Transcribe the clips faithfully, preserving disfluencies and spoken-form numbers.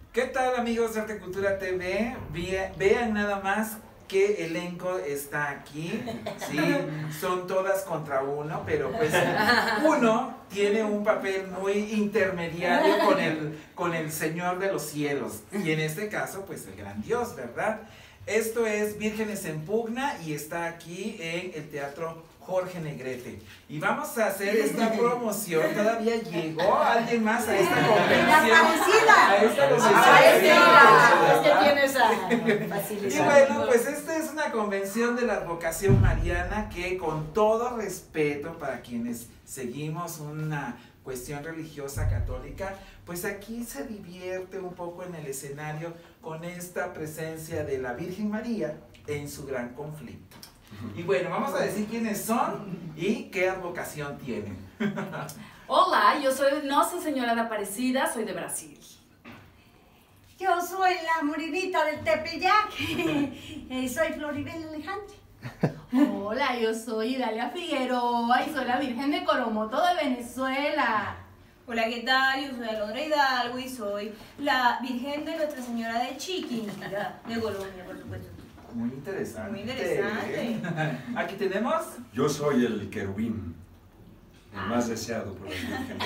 ¿Qué tal, amigos de Arte Cultura T V? Ve- vean nada más qué elenco está aquí, ¿sí? Son todas contra uno, pero pues uno tiene un papel muy intermediario con el, con el Señor de los Cielos, y en este caso, pues el gran Dios, ¿verdad? Esto es Vírgenes en Pugna y está aquí en el Teatro Jorge Negrete. Y vamos a hacer esta promoción. Todavía llegó alguien más a esta convención. La parecida. A esta La convención. parecida. Es que tiene esa facilidad. Y bueno, pues esta es una convención de la advocación mariana que, con todo respeto para quienes seguimos una cuestión religiosa católica, pues aquí se divierte un poco en el escenario con esta presencia de la Virgen María en su gran conflicto. Y bueno, vamos a decir quiénes son y qué advocación tienen. Hola, yo soy Nossa Señora de Aparecida, soy de Brasil. Yo soy la morenita del Tepeyac. Eh, soy Floribel Alejandro. Hola, yo soy Idalia Figueroa y soy la Virgen de Coromoto de Venezuela. Hola, ¿qué tal? Yo soy Alondra Hidalgo y soy la Virgen de Nuestra Señora de Chiquinquirá, de Colombia, por supuesto. Muy interesante. Muy interesante. Aquí tenemos. Yo soy el querubín, el más deseado por las vírgenes.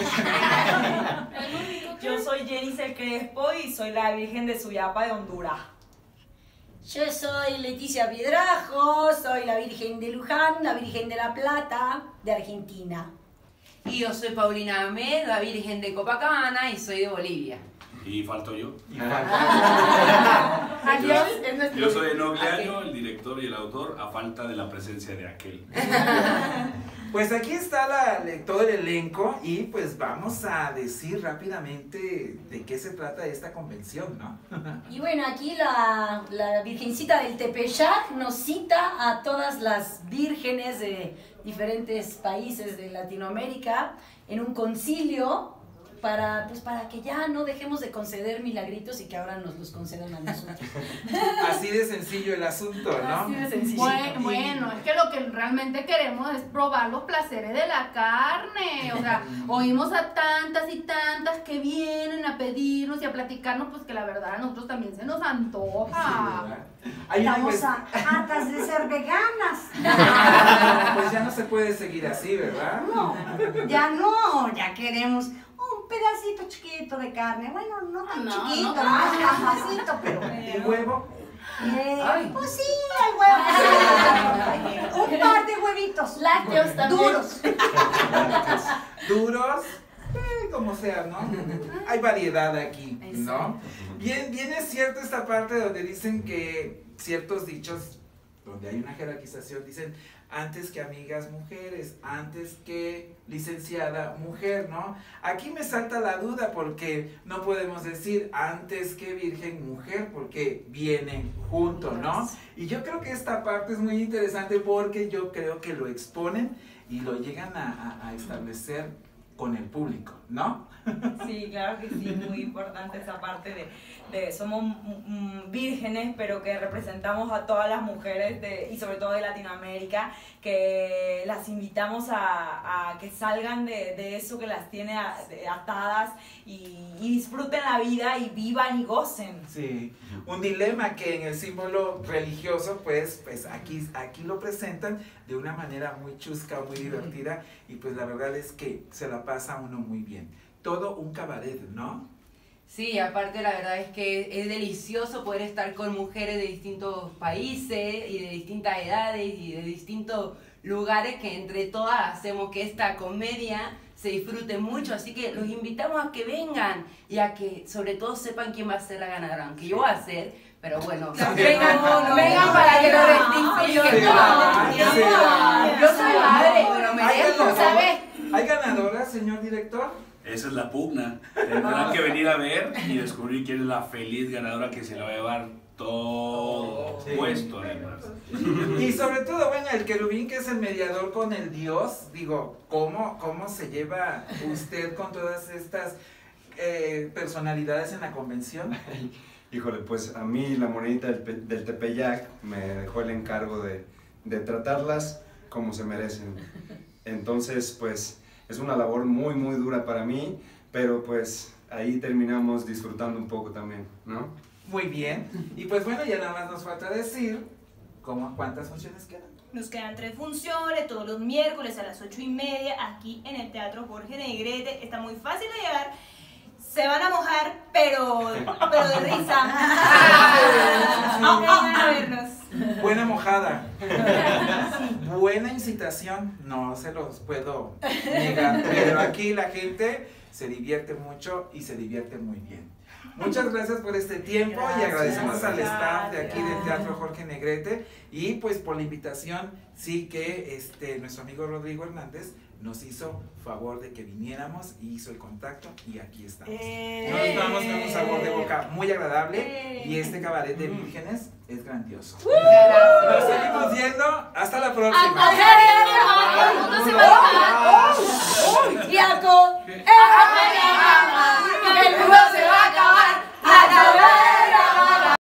Yo soy Jennifer Crespo y soy la Virgen de Suyapa de Honduras. Yo soy Leticia Piedrajo, soy la Virgen de Luján, la Virgen de la Plata, de Argentina. Y yo soy Paulina Ahmed, la Virgen de Copacabana y soy de Bolivia. Y falto yo. Y falta. Adiós, es nuestro... Yo soy Enogliano, el director y el autor, a falta de la presencia de aquel. Pues aquí está la, todo el elenco y pues vamos a decir rápidamente de qué se trata esta convención, ¿no? Y bueno, aquí la, la Virgencita del Tepeyac nos cita a todas las vírgenes de diferentes países de Latinoamérica en un concilio para, pues, para que ya no dejemos de conceder milagritos y que ahora nos los concedan a nosotros. Así de sencillo el asunto, ¿no? Así de sencillo. Bueno, bueno, es que lo que realmente queremos es probar los placeres de la carne. O sea, oímos a tantas y tantas que vienen a pedirnos y a platicarnos, pues que la verdad a nosotros también se nos antoja. Sí, hay una Estamos cuest- a- hartas de ser veganas. Pues ya no se puede seguir así, ¿verdad? No, ya no, ya queremos un pedacito chiquito de carne. Bueno, no tan No, chiquito, no, más no. capacito, pero... ¿Y huevo? Eh, Ay. pues sí, el huevo. Un par de huevitos. Lácteos también. Duros. Duros, eh, como sea, ¿no? Hay variedad aquí, ¿no? Bien, bien es cierto esta parte donde dicen que ciertos dichos, donde hay una jerarquización, dicen antes que amigas mujeres, antes que licenciada mujer, ¿no? Aquí me salta la duda porque no podemos decir antes que virgen mujer porque vienen juntos, ¿no? Y yo creo que esta parte es muy interesante porque yo creo que lo exponen y lo llegan a, a, a establecer con el público, ¿no? Sí, claro que sí, muy importante esa parte de, de somos mm, vírgenes, pero que representamos a todas las mujeres de, y sobre todo de Latinoamérica, que las invitamos a, a que salgan de, de eso que las tiene a- de- atadas y, y disfruten la vida y vivan y gocen. Sí, un dilema que en el símbolo religioso, pues, pues aquí, aquí lo presentan de una manera muy chusca, muy divertida, y pues la verdad es que se la pasa uno muy bien. Todo un cabaret, ¿no? Sí, aparte la verdad es que es delicioso poder estar con mujeres de distintos países y de distintas edades y de distintos lugares que entre todas hacemos que esta comedia se disfrute mucho, así que los invitamos a que vengan y a que sobre todo sepan quién va a ser la ganadora, aunque yo voy a ser, pero bueno, vengan, no, no, vengan no, para que no, lo no, rectifiquen. no, No, no, no, yo soy madre, me lo ¿Hay merezco, ganadora? ¿sabes? ¿Hay ganadora, señor director? Esa es la pugna. Tendrán que venir a ver y descubrir quién es la feliz ganadora que se la va a llevar todo Sí. puesto, además. Y sobre todo, bueno, el querubín que es el mediador con el Dios, digo, ¿cómo, cómo se lleva usted con todas estas eh, personalidades en la convención? Híjole, pues a mí la morenita del, Pe- del Tepeyac me dejó el encargo de, de tratarlas como se merecen. Entonces, pues es una labor muy, muy dura para mí, pero pues ahí terminamos disfrutando un poco también, ¿no? Muy bien. Y pues bueno, ya nada más nos falta decir cómo, cuántas funciones quedan. Nos quedan tres funciones, todos los miércoles a las ocho y media, aquí en el Teatro Jorge Negrete. Está muy fácil de llegar. Se van a mojar, pero, pero de risa. Vengan a vernos. Buena mojada. Buena incitación. No se los puedo negar. Pero aquí la gente se divierte mucho y se divierte muy bien. Muchas gracias por este tiempo. Gracias, y agradecemos al staff de aquí del Teatro Jorge Negrete y pues por la invitación, sí que este nuestro amigo Rodrigo Hernández nos hizo favor de que viniéramos y hizo el contacto y aquí estamos. Eh, nos vamos con un sabor de boca muy agradable eh, y este cabaret de vírgenes es grandioso. Uh, nos seguimos viendo. Hasta la próxima. ¡Tiaco!